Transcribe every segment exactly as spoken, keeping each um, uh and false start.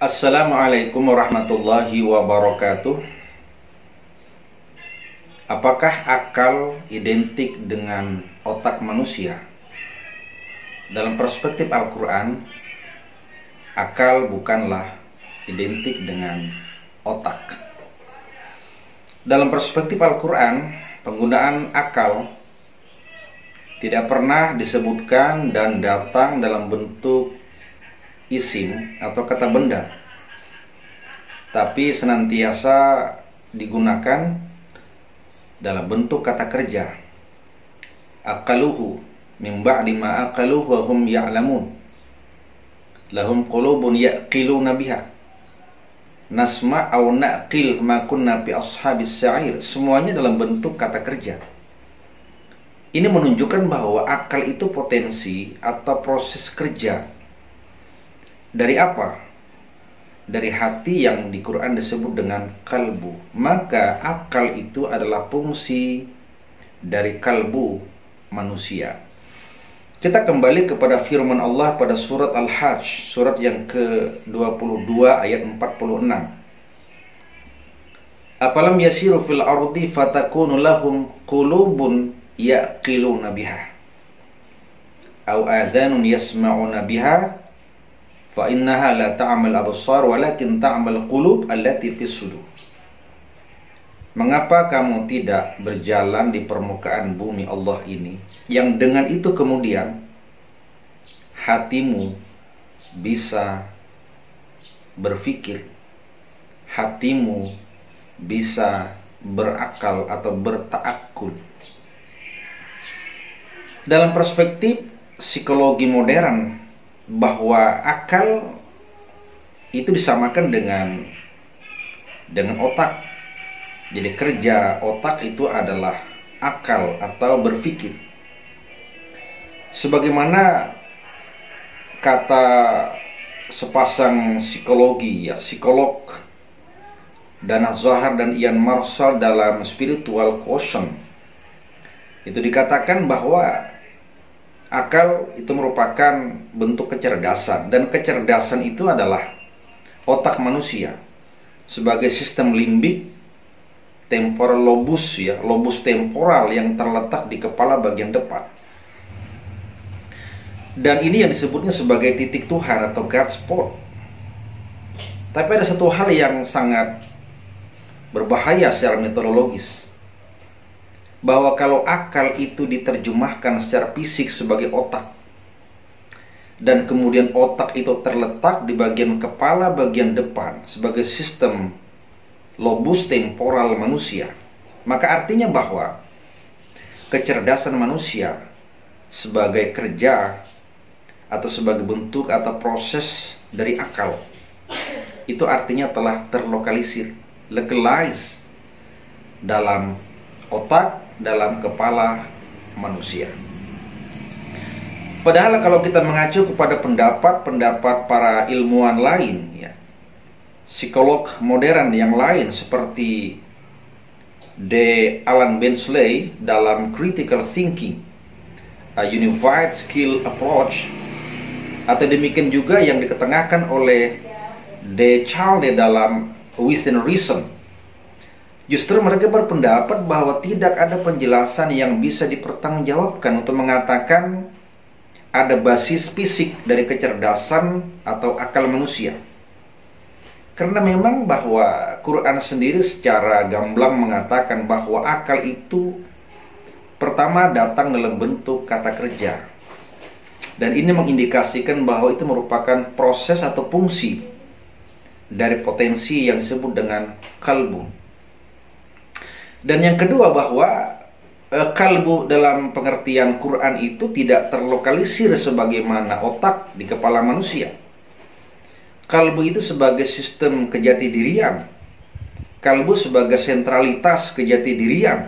Assalamualaikum warahmatullahi wabarakatuh. Apakah akal identik dengan otak manusia? Dalam perspektif Al-Quran, akal bukanlah identik dengan otak. Dalam perspektif Al-Quran, penggunaan akal tidak pernah disebutkan dan datang dalam bentuk isim atau kata benda, tapi senantiasa digunakan dalam bentuk kata kerja. Aqaluhu min ba'di ma aqaluhu wa hum ya'lamun, lahum qulubun ya'qiluna biha, nasma' aw na'qil ma kunna fi ashabis sa'ir. Semuanya dalam bentuk kata kerja. Ini menunjukkan bahwa akal itu potensi atau proses kerja. Dari apa? Dari hati yang di Quran disebut dengan kalbu. Maka akal itu adalah fungsi dari kalbu manusia. Kita kembali kepada firman Allah pada surat Al-Hajj, surat yang ke dua puluh dua ayat empat puluh enam. Apalam yasiru fil ardi fatakunu lahum qulubun ya'qiluna biha aw adhanun yasma'una biha fa innaha la ta'mal absar walakin ta'mal qulub allati fis sudur. Mengapa kamu tidak berjalan di permukaan bumi Allah ini, yang dengan itu kemudian hatimu bisa berpikir, hatimu bisa berakal atau bertaakul. Dalam perspektif psikologi modern, bahwa akal itu disamakan dengan dengan otak. Jadi kerja otak itu adalah akal atau berpikir. Sebagaimana kata sepasang psikologi, ya psikolog Dana Zohar dan Ian Marshall dalam Spiritual Quotient, itu dikatakan bahwa akal itu merupakan bentuk kecerdasan, dan kecerdasan itu adalah otak manusia sebagai sistem limbik temporal lobus, ya, lobus temporal yang terletak di kepala bagian depan. Dan ini yang disebutnya sebagai titik Tuhan atau God spot. Tapi ada satu hal yang sangat berbahaya secara metodologis, bahwa kalau akal itu diterjemahkan secara fisik sebagai otak, dan kemudian otak itu terletak di bagian kepala bagian depan sebagai sistem lobus temporal manusia, maka artinya bahwa kecerdasan manusia sebagai kerja atau sebagai bentuk atau proses dari akal itu artinya telah terlokalisir, localized dalam otak, dalam kepala manusia. Padahal kalau kita mengacu kepada pendapat-pendapat para ilmuwan lain, ya, psikolog modern yang lain seperti D. Alan Bensley dalam Critical Thinking, A Unified Skill Approach, atau demikian juga yang diketengahkan oleh D. Chalde dalam Within Reason. Justru mereka berpendapat bahwa tidak ada penjelasan yang bisa dipertanggungjawabkan untuk mengatakan ada basis fisik dari kecerdasan atau akal manusia. Karena memang bahwa Quran sendiri secara gamblang mengatakan bahwa akal itu pertama datang dalam bentuk kata kerja. Dan ini mengindikasikan bahwa itu merupakan proses atau fungsi dari potensi yang disebut dengan kalbu. Dan yang kedua bahwa e, kalbu dalam pengertian Quran itu tidak terlokalisir sebagaimana otak di kepala manusia. Kalbu itu sebagai sistem kejati dirian, kalbu sebagai sentralitas kejati dirian.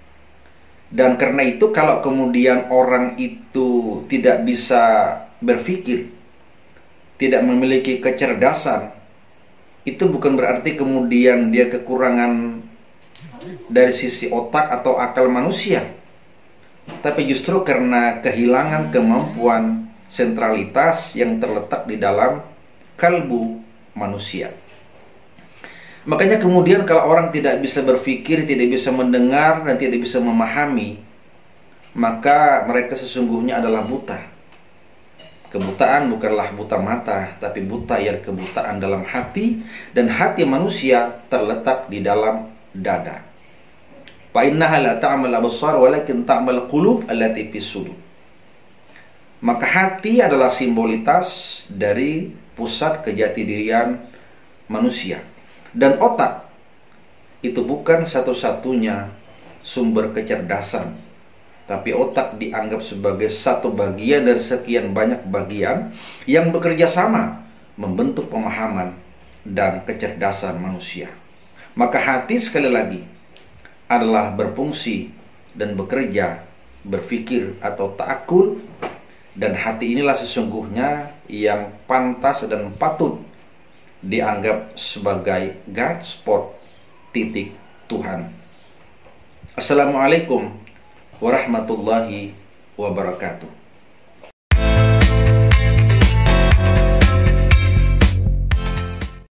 Dan karena itu kalau kemudian orang itu tidak bisa berpikir, tidak memiliki kecerdasan, itu bukan berarti kemudian dia kekurangan dari sisi otak atau akal manusia, tapi justru karena kehilangan kemampuan sentralitas yang terletak di dalam kalbu manusia. Makanya kemudian kalau orang tidak bisa berpikir, tidak bisa mendengar, dan tidak bisa memahami, maka mereka sesungguhnya adalah buta. Kebutaan bukanlah buta mata, tapi buta ialah kebutaan dalam hati, dan hati manusia terletak di dalam dada. Fa innaha la ta'mal absar walakin ta'mal qulub allati fis sudur. Maka hati adalah simbolitas dari pusat kejatidirian manusia. Dan otak itu bukan satu-satunya sumber kecerdasan, tapi otak dianggap sebagai satu bagian dari sekian banyak bagian yang bekerja sama membentuk pemahaman dan kecerdasan manusia. Maka hati sekali lagi adalah berfungsi dan bekerja, berpikir atau ta'akul, dan hati inilah sesungguhnya yang pantas dan patut dianggap sebagai God spot titik Tuhan. Assalamualaikum warahmatullahi wabarakatuh.